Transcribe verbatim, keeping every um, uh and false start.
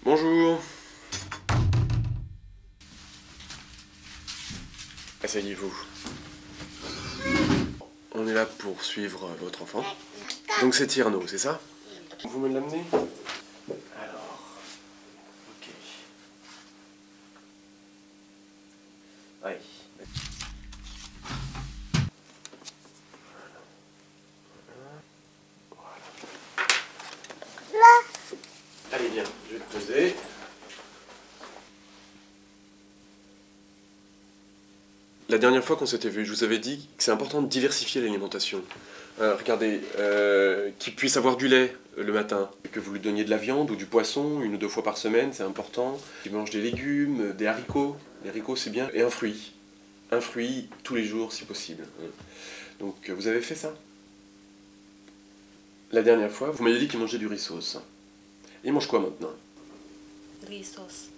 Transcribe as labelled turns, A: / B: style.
A: Bonjour. Asseyez-vous. On est là pour suivre votre enfant. Donc c'est Tierno, c'est ça? Vous me l'amenez? Alors, ok. Allez. Allez, viens, je vais te poser. La dernière fois qu'on s'était vu, je vous avais dit que c'est important de diversifier l'alimentation. Euh, regardez, euh, qu'il puisse avoir du lait le matin, que vous lui donniez de la viande ou du poisson une ou deux fois par semaine, c'est important. Qu'il mange des légumes, des haricots, les haricots c'est bien, et un fruit. Un fruit tous les jours si possible. Donc vous avez fait ça? La dernière fois, vous m'avez dit qu'il mangeait du riz sauce. Il mange quoi maintenant?
B: Riz sauce.